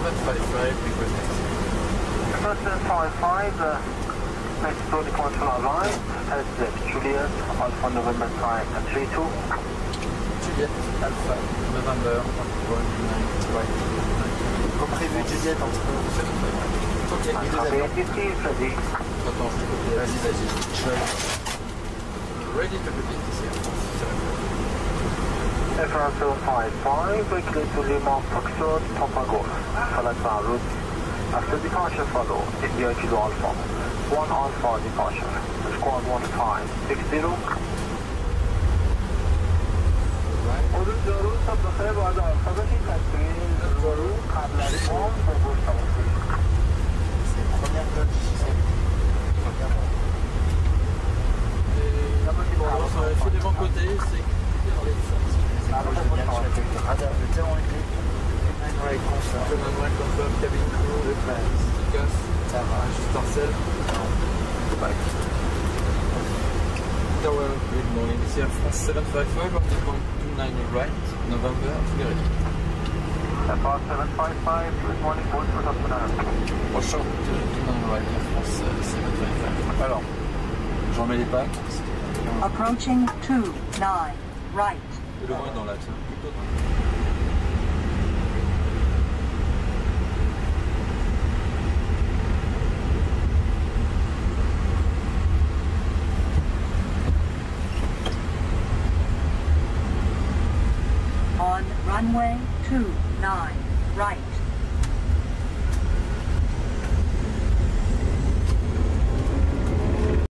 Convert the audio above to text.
755, request. 755, next to the control line, SZ Juliet, Alpha November time 32. Juliet, Alpha, November, 129, right. Comme prévu, Juliet entre 755. Ok, les deux avions. Ready. Attends, je te copie. Vas-y. Ready to repeat ici. FR 755, clear to Lima Foxtrot, Papa Golf, select our route. After departure follow, India Kilo Alpha. 1 Alpha departure. Squad 1 time 60. حدود جارو تا بخیر باید آلفا بشید تصویر جارو قبل از بام با گوش تماسی. Première coque ici. C'est des bons côtés, c'est dans les radar, le terrain réglé. Ouais, confirm. Command confirm, cabin crew, le class, CAS, ça va, juste parcelle. Bye. Tower, good morning. It's Air France 755, on the 129 right, November, fully ready. Air France 755, good morning, board for Dr. Prochain, 229 right, Air France 755. Alors, j'en mets les packs. Approaching 29 right. Le vent est dans l'axe. On runway 29 right.